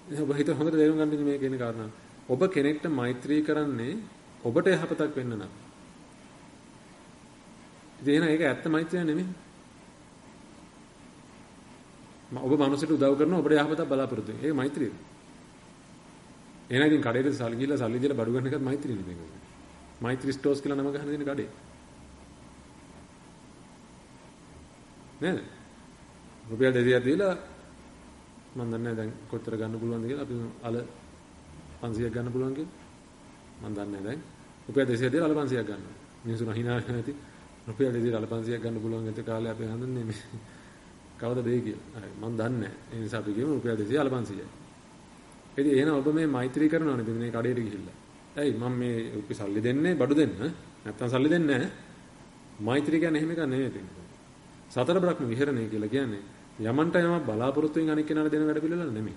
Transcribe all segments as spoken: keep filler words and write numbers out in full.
ඔබ හිත හොඳට තේරුම් ගන්න මේ කියන කාරණා. ඔබ කෙනෙක්ට මෛත්‍රී කරන්නේ ඔබට යහපතක් වෙන්න නම්. ඉතින් ඒක ඇත්ත මෛත්‍රිය නෙමෙයි. ඔබ මනුස්සයට උදව් කරනවා ඔබට යහපතක් බලාපොරොත්තු වෙන. ඒක මෛත්‍රියද? එහෙනම් ඉතින් කඩේට සල්ලි ගිහලා සල්ලි දීලා බඩු ගන්න එකත් මෛත්‍රිය නෙමෙයි. මෛත්‍රී ස්ටෝර්ස් කියලා නම ගහන දෙන කඩේ. නේද? රුපියල් දෙසියක් දීලා මම දන්නේ නැහැ දැන් කොච්චර ගන්න පුළුවන්ද කියලා. අපි අල පන්සියයක් ගන්න පුළුවන් කියලා. මම දන්නේ නැහැ දැන්. රුපියල් දෙසියක් දීලා අල පන්සියක් ගන්නවා. මිනිස්සු හිනා නැති. රුපියල් දෙසියක් අල පන්සියක් ගන්න පුළුවන් ඒත් කාලේ අපි හඳුන්නේ මේ කවද දෙයි කියලා. හරි මම දන්නේ නැහැ. ඒ නිසා අපි කියමු රුපියල් දෙසිය අල පන්සියයි. ඉතින් එහෙනම් ඔබ මේ මෛත්‍රී කරනවනේ ඉතින් මේ කඩේට ගිහිල්ලා. ඇයි මම මේ රුපියල් සල්ලි දෙන්නේ බඩු දෙන්න නැත්තම් සල්ලි දෙන්නේ නැහැ. මෛත්‍රී කියන්නේ එහෙම එකක් නෙමෙයි පිටින්. සතර බ්‍රහ්ම විහරණය කියලා කියන්නේ යමන්ට යමක් බලාපොරොත්තු වෙන අනික් කෙනාට දෙන වැඩ පිළිවෙල නෙමෙයි.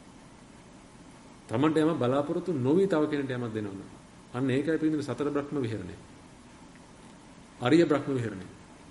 තමන්ට යමක් බලාපොරොත්තු නොවි තව කෙනෙකුට යමක් දෙනවා. අන්න ඒකයි පිළිඳින සතර බ්‍රහ්ම විහරණය. අරිය බ්‍රහ්ම විහරණය.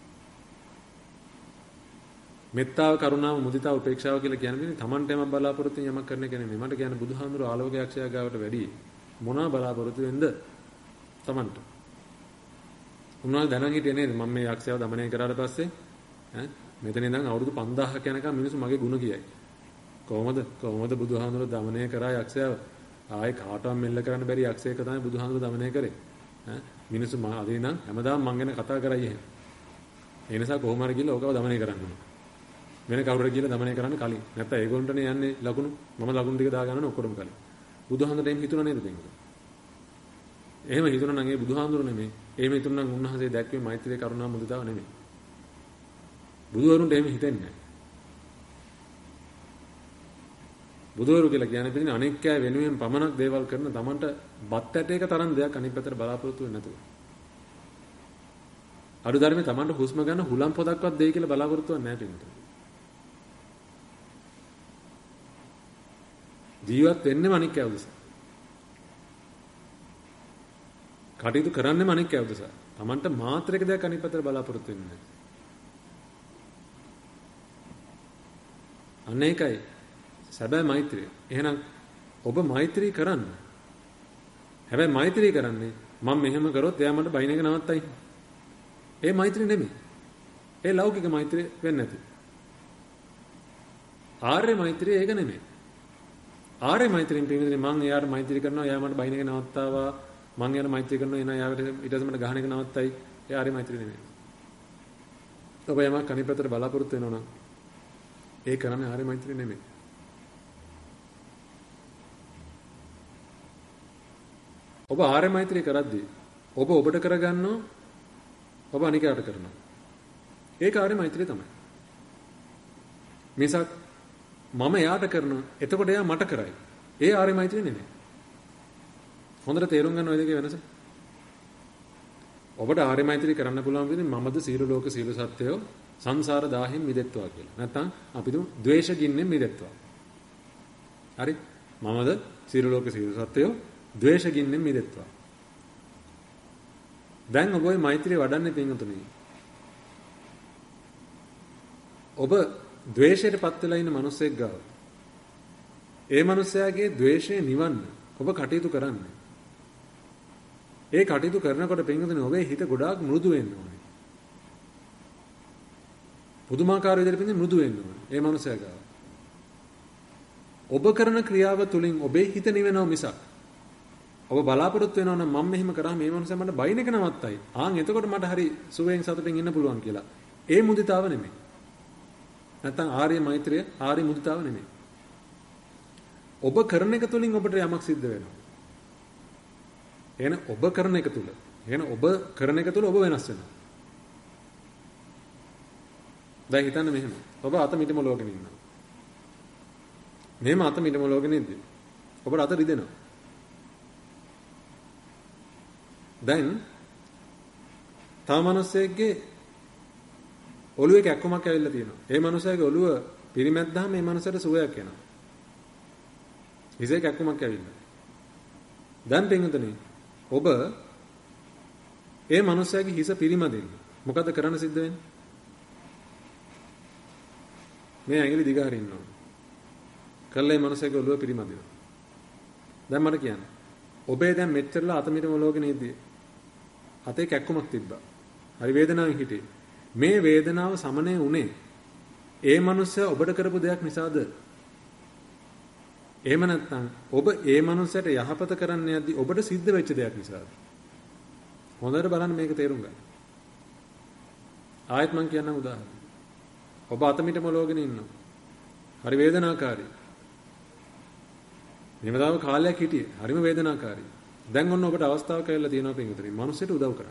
මෙත්තාව කරුණාව මුදිතාව උපේක්ෂාව කියලා කියන්නේ තමන්ට යමක් බලාපොරොත්තු යමක් කරන එක නෙමෙයි. මට කියන්නේ බුදුහාමුදුර ආලෝකයක්ෂය ගාවට වැඩි මොනවා බලාපොරොත්තු වෙන්ද තමන්ට. උන්වහන්සේ දැනන් හිටියේ නේද මම මේ යක්ෂයව দমনය කරාට පස්සේ ඈ මෙතන ඉඳන් අවුරුදු පන්දාහක් යනකම් මිනිස්සු මගේ ಗುಣ කියයි. කොහොමද කොහොමද බුදුහාමුදුර দমনය කරා යක්ෂයව ආයේ කාටවත් මෙල්ල කරන්න බැරි යක්ෂයෙක් තමයි බුදුහාමුදුර দমনය කරේ. ඈ මිනිස්සු මම අදින් නම් හැමදාම මං ගැන කතා කරයි එහෙම. ඒ නිසා කොහොම හරි ගිහලා ඕකව দমনය කරන්න ඕන. වෙන කවුරුර කියලා দমনය කරන්න කලින්. නැත්නම් ඒගොල්ලන්ටනේ යන්නේ ලකුණු. මම ලකුණු ටික දා ගන්නවා ඔක්කොම කලින්. බුදුහාමුදුරට එහෙම හිතුණා නේද දෙන්නේ? එහෙම හිතුණා නම් ඒ බුදුහාමුදුර නෙමෙයි. එහෙම හිතුණා නම් උන්වහන්සේ දැක්වේ මෛත්‍රී කරුණා මුදිතාව නෙමෙයි. බුදුවරුන්ට එහෙම හිතෙන්නේ නැහැ. බුදුවරු කියලා කියන්නේ පිටින් අනෙක්කෑ වෙනුවෙන් පමණක් දේවල් කරන තමන්ට බත් ඇටයක තරම් දෙයක් අනිත් පැත්තට බලාපොරොත්තු වෙන්නේ නැතුව. අඩු ධර්මයේ තමන්ට හුස්ම ගන්න හුලම් පොදක්වත් දෙයි කියලා බලාපොරොත්තු වෙන්නේ නැහැ පිටින්. ජීවත් වෙන්නේම අනික්කෑ උදෙසා. කටයුතු කරන්නේම අනික්කෑ උදෙසා. තමන්ට මාත්‍රයක දෙයක් අනිත් පැත්තට බලාපොරොත්තු වෙන්නේ නැහැ. අනේකයි සැබෑ මෛත්‍රිය. එහෙනම් ඔබ මෛත්‍රී කරන්න. හැබැයි මෛත්‍රී කරන්නේ මම මෙහෙම කරොත් එයා මට බයින් එක නවත්තයි. ඒ මෛත්‍රී නෙමෙයි. ඒ ලෞකික මෛත්‍රිය වෙන්නේ නැති. ආර්ය මෛත්‍රිය ඒක නෙමෙයි. ආර්ය මෛත්‍රියෙන් පිළිගන්නේ මම එයාට මෛත්‍රී කරනවා එයා මට බයින් එක නවත්තාවා. මම එයාට මෛත්‍රී කරනවා එනා එයාට ඊට පස්සේ මට ගහන එක නවත්තයි. ඒ ආර්ය මෛත්‍රිය නෙමෙයි. ඔබ යමක් අනිත් පැත්තට බලාපොරොත්තු වෙනවා නම් ඒ කරන්නේ ආර්ය මෛත්‍රිය නෙමෙයි. ඔබ ආර්ය මෛත්‍රිය කරද්දී ඔබ ඔබට කරගන්නවා ඔබ අනිකාට කරනවා. ඒක ආර්ය මෛත්‍රිය තමයි. මිසක් මම එයාට කරනවා එතකොට එයා මට කරයි. ඒ ආර්ය මෛත්‍රිය නෙමෙයි. හොඳට තේරුම් ගන්න ඔය දෙකේ වෙනස. ඔබට ආර්ය මෛත්‍රිය කරන්න පුළුවන් වෙන්නේ මමද සීල ලෝක සීල සත්‍යෝ සංසාර දාහෙන් මිදෙත්වා කියලා. නැත්නම් අපි දුමු ද්වේෂ ගින්නෙන් මිදෙත්වා. හරි? මමද සීල ලෝක සීල සත්‍යෝ ද්වේෂ ගින්නෙන් මිදෙත්වා. දැන් ඔබ ওই මෛත්‍රිය වඩන්නේ පින්වතුනි. ඔබ ද්වේෂයටපත් වෙලා ඉන්න මිනිසෙක් ගාව. ඒ මිනිසයාගේ ද්වේෂය නිවන්න ඔබ කටයුතු කරන්න. ඒ කටයුතු කරනකොට පින්වතුනි ඔබේ හිත ගොඩාක් මෘදු වෙන්න ඕනේ. පුදුමාකාර විදිහට පින්වතුනි මෘදු වෙන්න ඕනේ. ඒ මිනිසයා ගාව. ඔබ කරන ක්‍රියාව තුළින් ඔබේ හිත නිවෙනව මිසක් ඔබ බලාපොරොත්තු වෙනවා නම් මම මෙහෙම කරා මේ මනුස්සයා මට බයින් එක නවත්තයි. ආන් එතකොට මට හරි සුවයෙන් සතුටින් ඉන්න පුළුවන් කියලා. ඒ මුදිතාව නෙමෙයි. නැත්තම් ආර්ය මෛත්‍රිය ආර්ය මුදිතාව නෙමෙයි. ඔබ කරන එක තුලින් ඔබට යමක් සිද්ධ වෙනවා. එහෙනම් ඔබ කරන එක තුල. එහෙනම් ඔබ කරන එක තුල ඔබ වෙනස් වෙනවා. දැන් හිතන්න මෙහෙම. ඔබ අත මිටම ලෝකෙම ඉන්නවා. මෙහෙම අත මිටම ලෝකෙ ඉඳි. ඔබට අත රිදෙනවා. දැන් තව මිනිස්සෙක්ගේ ඔළුවේ කැක්කමක් ඇවිල්ලා තියෙනවා. ඒ මිනිස්සයාගේ ඔළුව පිරිමැද්දාම මේ මිනිස්සට සුවයක් එනවා. හිසේ කැක්කමක් ඇවිල්ලා. දැන් පින්වතුනි ඔබ ඒ මිනිස්සයාගේ හිස පිරිමැදෙන්න. මොකද කරන්න සිද්ධ වෙන්නේ? මේ ඇඟිලි දිග හරින්න ඕන. කළේ මනුස්සයෙක්ගේ ඔළුව පිරිමදිනවා. දැන් මට කියන්න. ඔබේ දැන් මෙච්චරලා අත මිටම ලෝකෙ නේද? අතේ කැක්කුමක් තිබ්බා. හරි වේදනාවෙන් හිටියේ. මේ වේදනාව සමනය වුණේ ඒ මනුස්සයා ඔබට කරපු දෙයක් නිසාද? එහෙම නැත්නම් ඔබ ඒ මනුස්සයට යහපත කරන්න යද්දි ඔබට සිද්ධ වෙච්ච දෙයක් නිසාද? හොඳට බලන්න මේක තේරුම් ගන්න. ආයෙත් මම කියන්නම් උදාහරණ. ඔබ අතමිටම ලෝගෙන ඉන්නවා. හරි වේදනාකාරී. මෙවදාව කාලයක් හිටියේ. හරිම වේදනාකාරී. දැන් ඔන්න ඔබට අවස්ථාවක් ලැබිලා තියෙනවා පින්විතනි. මනුස්සයට උදව් කරන්න.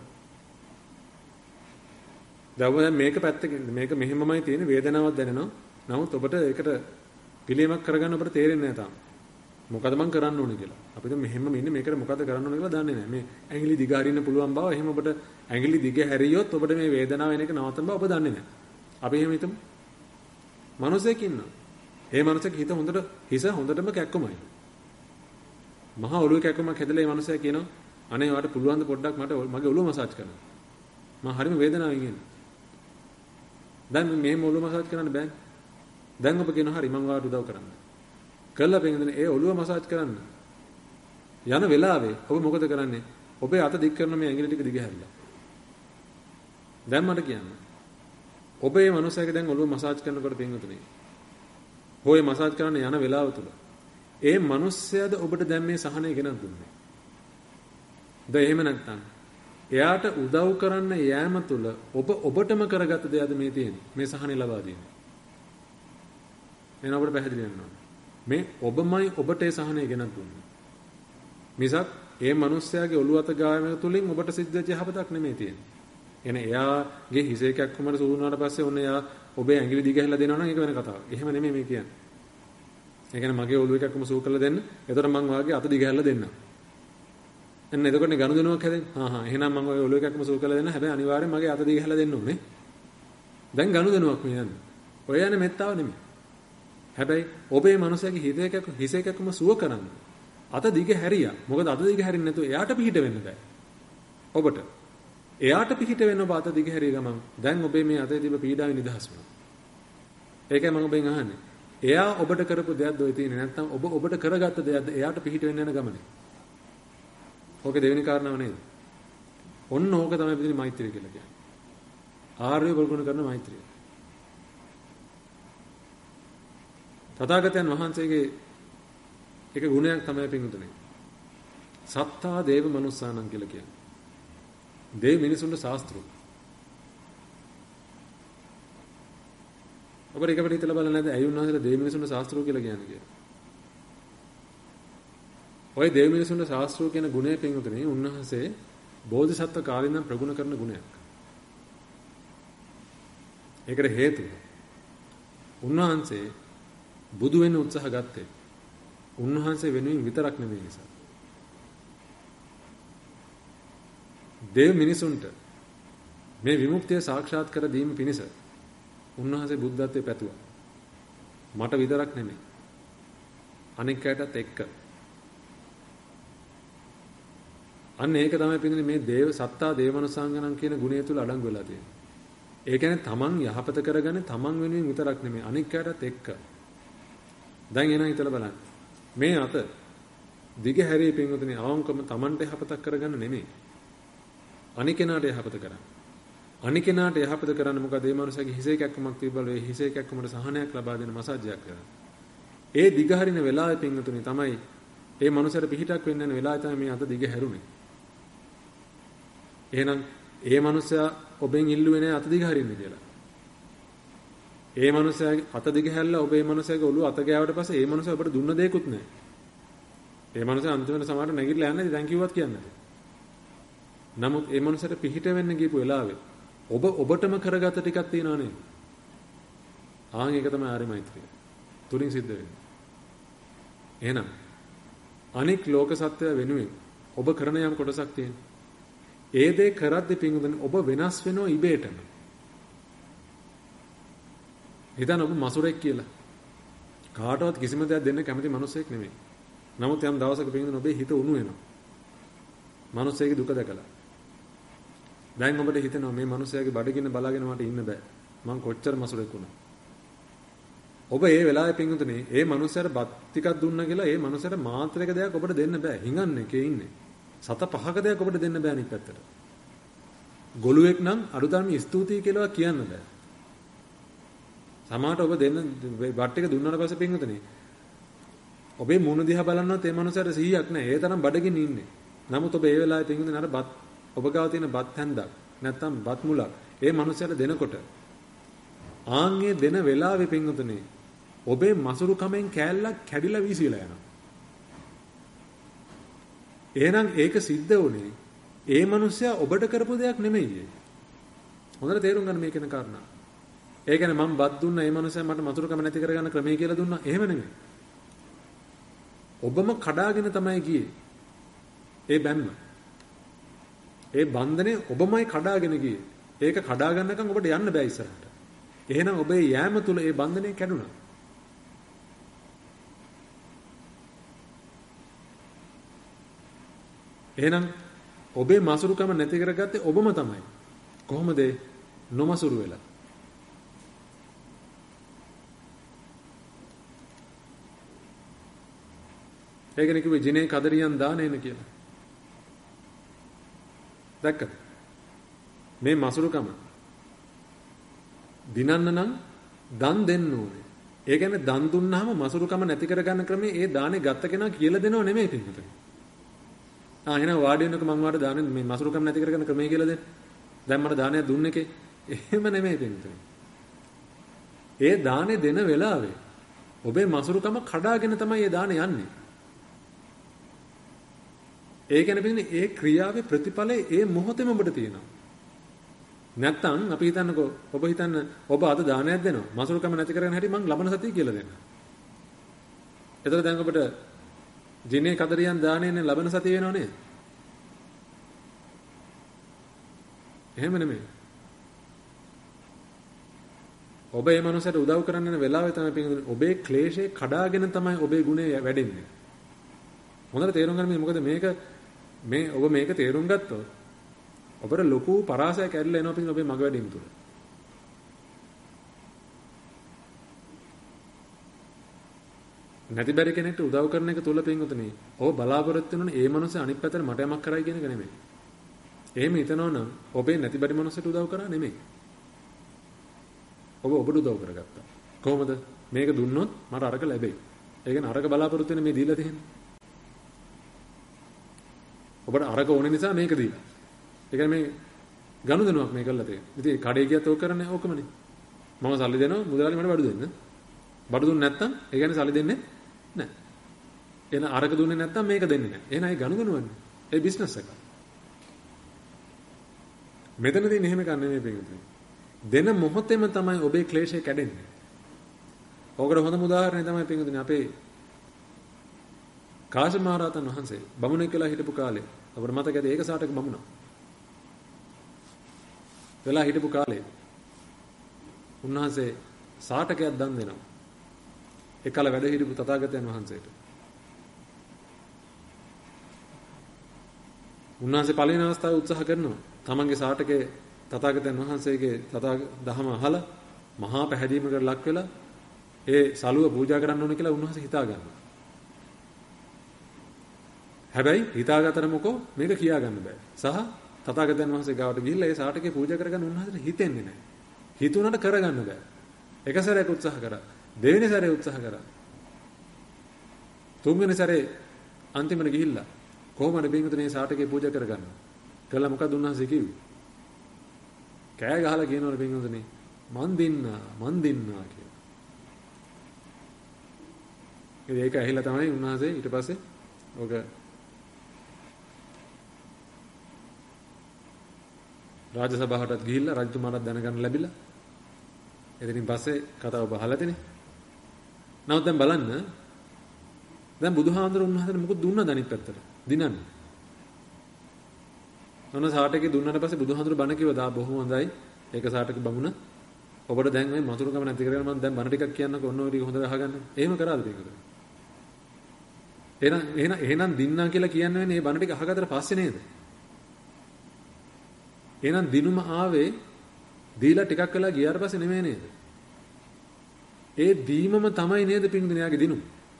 දැන් මේක පැත්තකින් මේක මෙහෙමමයි තියෙන්නේ වේදනාවක් දැනෙනවා. නමුත් ඔබට ඒකට පිළියමක් කරගන්න ඔබට තේරෙන්නේ නැහැ තාම. මොකද මම කරන්න ඕනේ කියලා. අපි දැන් මෙහෙම ඉන්නේ මේකට මොකද කරන්න ඕනේ කියලා දන්නේ නැහැ. මේ ඇඟිලි දිග හරින්න පුළුවන් බව එහෙම ඔබට ඇඟිලි දිග හැරියොත් ඔබට මේ වේදනාව එන එක නවත්තන බව ඔබ දන්නේ නැහැ. අපි එහෙම හිතමු. මනුස්සයෙක් ඉන්නවා. ඒ මනුස්සයාගේ හිත හොඳට හිස හොඳටම කැක්කමයි. මහා ඔළුවේ කැක්කමක් හැදලා ඒ මනුස්සයා කියනවා අනේ ඔයාලට පුළුවන් ද පොඩ්ඩක් මට මගේ ඔළුව මසාජ් කරන්න. මම හරිම වේදනාවෙන් ඉන්නේ. දැන් මේ ඔළුව මසාජ් කරන්න බෑ. දැන් ඔබ කියනවා හරි මම ඔයාලට උදව් කරන්න. කළා පෙන්නන ඒ ඔළුව මසාජ් කරන්න. යන වෙලාවේ ඔබ මොකද කරන්නේ? ඔබේ අත දික් කරන මේ ඇඟිලි ටික දිග හැරිලා. දැන් මට කියන්න. ඔබ මේ මනුස්සයාගේ දැන් ඔළුව මසාජ් කරනකොට පෙන්වතුනේ. හොය මසාජ් කරන්න යන වෙලාව තුල ඒ මනුස්සයාද ඔබට දැන් මේ සහනය ගෙනත් දුන්නේ. ද එහෙම නැත්නම් එයාට උදව් කරන්න යෑම තුල ඔබ ඔබටම කරගත්ත දෙයක්ද මේ තියෙන්නේ? මේ සහනය ලබා දෙන්නේ. එන ඔබට පැහැදිලි වෙනවා. මේ ඔබමයි ඔබට ඒ සහනය ගෙනත් දුන්නේ. මිසක් ඒ මනුස්සයාගේ ඔළුව අත ගායම තුලින් ඔබට සිද්ධ වෙච්ච යහපතක් නෙමෙයි තියෙන්නේ. එන එයාගේ හිස එකක් කොමඩ සූ වුණාට පස්සේ ඔන්න එයා ඔබේ ඇඟිලි දිග හැල්ලා දෙනවා නම් ඒක වෙන කතාවක්. එහෙම නෙමෙයි මේ කියන්නේ. ඒ කියන්නේ මගේ ඔළුව එකක්ම සූ කරලා දෙන්න. එතකොට මං වාගේ අත දිග හැල්ලා දෙන්නම්. එන්න එතකොටනේ ගනුදෙනුවක් හැදෙන්නේ. හා හා එහෙනම් මං ඔය ඔළුව එකක්ම සූ කරලා දෙන්න. හැබැයි අනිවාර්යෙන් මගේ අත දිග හැල්ලා දෙන්න ඕනේ. දැන් ගනුදෙනුවක් මේ යන්නේ. ඔය යන්නේ මෙත්තාව නෙමෙයි. හැබැයි ඔබේ මනුස්සයාගේ හිත එකක් හිස එකක්ම සුව කරන්න. අත දිග හැරියා. මොකද අත දිග හැරින්නේ නැතුව එයාට පිහිට වෙන්න බෑ. ඔබට. එයාට පිහිට වෙන්න ඔබ අත දිග හැරිය ගමන් දැන් ඔබේ මේ අතේ තිබ්බ පීඩාවෙන් නිදහස් වෙනවා. ඒකයි මම ඔබෙන් අහන්නේ. එයා ඔබට කරපු දෙයක්ද ඔය තියෙන්නේ නැත්නම් ඔබ ඔබට කරගත්ත දෙයක්ද එයාට පිහිට වෙන්න යන ගමනේ. ඕකේ දෙවෙනි කාරණාව නේද? ඔන්න ඕක තමයි පිටින් මෛත්‍රිය කියලා කියන්නේ. ආර්ය වර්ගුණ කරන මෛත්‍රිය. තථාගතයන් වහන්සේගේ එක ගුණයක් තමයි පිටුතුනේ. සත්තා දේව මනුස්සානම් කියලා කියන්නේ. දේව මිනිසුන්ට ශාස්ත්‍රු. ඔබට එකපට හිතලා බලන්න නැද්ද ඇයි උන්වහන්සේලා දේව මිනිසුන්ට ශාස්ත්‍රු කියලා කියන්නේ කියලා? ඔය දේව මිනිසුන්ට ශාස්ත්‍රු කියන ගුණය පිටුතුනේ උන්වහන්සේ බෝධිසත්ව කාලේ ඉඳන් ප්‍රගුණ කරන ගුණයක්. ඒකට හේතුව උන්වහන්සේ බුදු වෙන්න උත්සාහ ගත්තේ උන්වහන්සේ වෙනුවෙන් විතරක් නෙමෙයි නිසා. දේව මිනිසුන්ට මේ විමුක්තිය සාක්ෂාත් කර දීම පිණිස උන්වහන්සේ බුද්ධත්වයේ පැතුවා. මට විතරක් නෙමෙයි. අනෙක් අයටත් එක්ක. අන්න ඒක තමයි පින්නේ මේ දේව සත්තා දේවනසංගණම් කියන ගුණය තුල අඩංගු වෙලා තියෙන්නේ. ඒ කියන්නේ තමන් යහපත කරගන්නේ තමන් වෙනුවෙන් විතරක් නෙමෙයි අනෙක් අයටත් එක්ක. දැන් එනවා හිතලා බලන්න. මේ අත දිග හැරී පින්වතුනි අවංකම තමන්ට යහපතක් කරගන්න නෙමෙයි. අනිකෙනාට යහපත කරන්න. අනිකෙනාට යහපත කරන්න මොකද මේ මනුස්සයාගේ හිසේ කැක්කමක් තිබ්බලු ඒ හිසේ කැක්කමට සහනයක් ලබා දෙන මසාජ්යක් කරන්න. ඒ දිග හරින වෙලාවේ පින්වතුනි තමයි ඒ මනුස්සයාට පිහිටක් වෙන්න යන වෙලාවේ තමයි මේ අත දිග හැරුනේ. එහෙනම් ඒ මනුස්සයා ඔබෙන් ඉල්ලුවේ නෑ අත දිග හරින්න කියලා. ඒ මනුස්සයාගේ අත දිග හැල්ලා ඔබ ඒ මනුස්සයාගේ ඔළුව අත ගෑවට පස්සේ ඒ මනුස්සයා ඔබට දුන්න දෙයක්වත් නෑ. ඒ මනුස්සයා අන්තිමට සමහරට නැගිටලා යන්නේ දැන් කිව්වත් කියන්නේ නැහැ. නමුත් ඒ මනුස්සයාට පිහිට වෙන්න ගියපු වෙලාවේ ඔබ ඔබටම කරගත ටිකක් තියෙනවා නේද? ආන් ඒක තමයි ආර්ය මෛත්‍රිය. තුලින් සිද්ධ වෙන්නේ. එහෙනම් අනික් ලෝක සත්‍යය වෙනුවෙන් ඔබ කරන යම් කොටසක් තියෙනවා. ඒ දේ කරද්දී පින්වතුනි ඔබ වෙනස් වෙනවා ඉබේටම. හිතන්න ඔබ මසුරෙක් කියලා. කාටවත් කිසිම දෙයක් දෙන්න කැමති මිනිසෙක් නෙමෙයි. නමුත් යම් දවසක පින්වතුනි ඔබේ හිත උණු වෙනවා. මිනිස්සෙගේ දුක දැකලා. දැන් ඔබට හිතෙනවා මේ මිනිස්සයාගේ බඩගින්න බලාගෙන මට ඉන්න බෑ. මං කොච්චර මසුරෙක් වුණා. ඔබ ඒ වෙලාවේ පින්වතුනි ඒ මනුස්සයාට බත් ටිකක් දුන්නා කියලා ඒ මනුස්සයාට මාත්‍රයක දෙයක් ඔබට දෙන්න බෑ. හිඟන්නේ එකේ ඉන්නේ. සත පහක දෙයක් ඔබට දෙන්න බෑ අනිත් පැත්තට. ගොළුෙක් නම් අඩුතරම ස්තුතියි කියලා කියන්න බෑ. සමහරට ඔබ දෙන්න බත් ටික දුන්නාට පස්සේ පින්වතුනි ඔබේ මුණ දිහා බලනවත් ඒ මනුස්සයාට සිහියක් නැහැ. ඒ තරම් බඩගින්න ඉන්නේ. නමුත් ඔබ ඒ වෙලාවේ පින්වතුනි අර බත් ඔබ ගාව තියෙන බත් හැන්දක් නැත්තම් බත් මුලක් ඒ මනුස්සයාට දෙනකොට ආන්ගේ දෙන වෙලාවේ පින්වතුනි ඔබේ මසුරු කමෙන් කෑල්ලක් කැඩිලා වීසිලා යනවා. එහෙනම් ඒක සිද්ධ වුණේ ඒ මනුස්සයා ඔබට කරපු දෙයක් නෙමෙයි. හොඳට තේරුම් ගන්න මේ කියන කාරණා. ඒ කියන්නේ මම බත් දුන්නා ඒ මනුස්සයා මට මසුරු කම නැති කරගන්න ක්‍රමයේ කියලා දුන්නා. එහෙම නෙමෙයි. ඔබම කඩාගෙන තමයි ගියේ. ඒ බැම්ම. ඒ බන්ධනේ ඔබමයි කඩාගෙන ගියේ. ඒක කඩා ගන්නකම් ඔබට යන්න බෑ ඉස්සරහට. එහෙනම් ඔබේ යෑම තුල ඒ බන්ධනේ කැඩුනා. එහෙනම් ඔබේ මසුරුකම නැති කරගත්තේ ඔබම තමයි. කොහොමද නොමසුරු වෙලා? ඒකනේ කිව්වේ ජිනේ කදරියන් දානේන කියලා. දැක්කද? මේ මසුරුකම දිනන්න නම් දන් දෙන්න ඕනේ. ඒ කියන්නේ දන් දුන්නාම මසුරුකම නැති කරගන්න ක්‍රමේ ඒ දානේ ගත්ත කෙනා කියලා දෙනව නෙමෙයි පිටුපිට. ආ එහෙනම් වාඩි වෙනක මම වාට දාන්නේ මේ මසුරුකම් නැති කරගන්න ක්‍රමයේ කියලා දෙන්න. දැන් මට දානයක් දුන්න එකේ එහෙම නෙමෙයි පින්තුනේ. ඒ දානේ දෙන වෙලාවේ ඔබේ මසුරුකම කඩාගෙන තමයි ඒ දානේ යන්නේ. ඒ කියන්නේ පින්නේ ඒ ක්‍රියාවේ ප්‍රතිඵලය ඒ මොහොතේම ඔබට තියෙනවා. නැත්තම් අපි හිතන්නකෝ ඔබ හිතන්න ඔබ අද දානයක් දෙනවා. මසුරුකම නැති කරගෙන හැටි මං ලබන සතිය කියලා දෙන්න. එතකොට දැන් ඔබට ජිනේ කදරියන් දානේනේ ලබන සතිය වෙනව නේද? එහෙම නෙමෙයි. ඔබ මේ මනුස්සයට උදව් කරන්න යන වෙලාවේ තමයි පිටින් ඔබේ ක්ලේශේ කඩාගෙන තමයි ඔබේ ගුණය වැඩෙන්නේ. හොඳට තේරුම් ගන්න මොකද මේක මේ ඔබ මේක තේරුම් ගත්තොත් ඔබට ලොකු පරාසයක් ඇරිලා එනවා පිටින් ඔබේ මග වැඩිම තුල. නැති බැරි කෙනෙක්ට උදව් කරන එක තුල පින්වතුනි ඔබ බලාපොරොත්තු වෙනනේ ඒ මනුස්සයා අනිත් පැත්තට මට යමක් කරයි කියන එක නෙමෙයි. එහෙම හිතනවා නම් ඔබේ නැති බැරි මනුස්සයට උදව් කරා නෙමෙයි. ඔබ ඔබට උදව් කරගත්තා. කොහොමද? මේක දුන්නොත් මට අරක ලැබෙයි. ඒ කියන්නේ අරක බලාපොරොත්තු වෙන මේ දීලා තියෙන්නේ. ඔබට අරක ඕන නිසා මේක දීලා. ඒ කියන්නේ මේ ගනුදෙනුවක් මේ කරලා තියෙන්නේ. ඉතින් කඩේ ගියත් ඕක කරන්නේ ඕකමනේ. මම සල්ලි දෙනවා මුදලාලි මට බඩු දෙන්න. බඩු දුන්නේ නැත්තම් ඒ කියන්නේ සල්ලි දෙන්නේ නැහැ. එහෙනම් අරක දුන්නේ නැත්තම් මේක දෙන්නේ නැහැ. එහෙනම් ඒ ගනුදෙනුවන්නේ. ඒ බිස්නස් එක. මෙතනදී එහෙම කන්නේ මේ පිටුනේ. දෙන මොහොතේම තමයි ඔබේ ක්ලේශය කැඩෙන්නේ. ඕකට හොඳම උදාහරණය තමයි පිටුනේ අපේ කාශ්‍යප මහ රහතන් වහන්සේ බමුණෙක් කියලා හිටපු කාලේ අපිට මතකද ඒක සාටක බමුණා. වෙලා හිටපු කාලේ උන්වහන්සේ සාටකයක් දන් දෙනවා. එකල වැඩ හිටපු තථාගතයන් වහන්සේට. උන්වහන්සේ පළවෙනි අවස්ථාවේ උත්සාහ කරනවා. තමන්ගේ සාටකේ තථාගතයන් වහන්සේගේ තථා දහම අහලා මහා පැහැදීමකට ලක් වෙලා ඒ සලුව පූජා කරන්න ඕන කියලා උන්වහන්සේ හිතා ගන්නවා. හැබැයි හිතාගත්තට මොකෝ මේක කියා ගන්න බෑ. සහ තථාගතයන් වහන්සේ ගාවට ගිහිල්ලා ඒ සාටකේ පූජා කරගන්න උන්වහන්සේට හිතෙන්නේ නැහැ. හිතුණාට කරගන්න බෑ. එක සැරයක් උත්සාහ කරා. දෙවෙනි සැරේ උත්සාහ කරා. තුන්වෙනි සැරේ අන්තිමට ගිහිල්ලා කොහොමද බින්දුනේ සාටකේ පූජා කරගන්න? කළා මොකද උන්වහන්සේ කිව්වේ? කෑ ගහලා කියනවනේ බින්දුනේ මන් දින්නා මන් දින්නා කියලා. ඉතින් ඒක ඇහිලා තමයි උන්වහන්සේ ඊට පස්සේ ඔක රාජසභාවටත් ගිහිල්ලා රජතුමාට දැනගන්න ලැබිලා. එතනින් පස්සේ කතාව බහලා තිනේ. නමුත් දැන් බලන්න දැන් බුදුහාමුදුරුවෝ උන්වහන්සේට මොකද දුන්නද අනිත් පැත්තට? දිනන්නේ. ඔන්න සාටකේ දුන්නාට පස්සේ බුදුහාමුදුරුවෝ බණ කිව්වා දා බොහොම හොඳයි. ඒක සාටකේ බමුණ. ඔබට දැන් මේ මතුරුකම නැති කරගෙන මම දැන් බණ ටිකක් කියන්නකෝ ඔන්න ඔය ටික හොඳට අහගන්න. එහෙම කරාද මේකද? එහෙනම් එහෙනම් එහෙනම් දින්නා කියලා කියන්නේ මේ බණ ටික අහගත්තට පස්සේ නේද? එහෙනම් දිනුම ආවේ දීලා ටිකක් වෙලා ගියාට පස්සේ නෙමෙයි නේද? ඒ දීමම තමයි නේද පින්දුනේ යාගේ දිනු.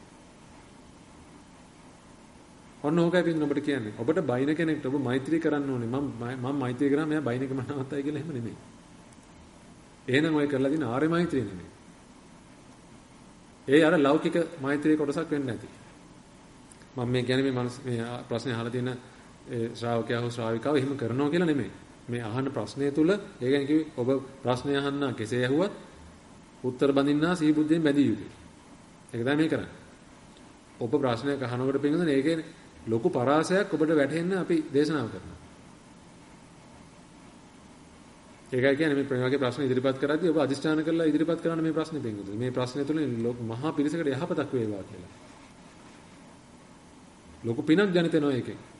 ඔන්න ඕකයි පින්දුන ඔබට කියන්නේ. ඔබට බයින කෙනෙක්ට ඔබ මෛත්‍රී කරන්න ඕනේ. මම මම මෛත්‍රී කරා මෙයා බයින එක මම නවත්තයි කියලා එහෙම නෙමෙයි. එහෙනම් ඔය කරලා දින ආර්ය මෛත්‍රිය නෙමෙයි. ඒ අර ලෞකික මෛත්‍රී කොටසක් වෙන්න ඇති. මම මේ කියන්නේ මේ මනස මේ ප්‍රශ්නේ අහලා තියෙන ඒ ශ්‍රාවකයා හෝ ශ්‍රාවිකාව එහෙම කරනවා කියලා නෙමෙයි. මේ අහන ප්‍රශ්නය තුල ඒ කියන්නේ කිව්වේ ඔබ ප්‍රශ්නය අහන්න කෙසේ ඇහුවත් උත්තර බඳින්නා සී බුද්ධියෙන් බැඳිය යුතුයි. ඒක තමයි මේ කරන්නේ. ඔබ ප්‍රශ්නයක් අහනකොට පින්නද ඒකේ ලොකු පරාසයක් ඔබට වැටහෙන්න අපි දේශනාව කරනවා. ඒකයි කියන්නේ මේ ප්‍රේමගේ ප්‍රශ්න ඉදිරිපත් කරද්දී ඔබ අදිෂ්ඨාන කරලා ඉදිරිපත් කරන්න මේ ප්‍රශ්නේ පින්නද. මේ ප්‍රශ්නය තුලින් මහා පිරිසකට යහපතක් වේවා කියලා. ලොකු පිනක් ජනිත වෙනවා ඒකෙන්.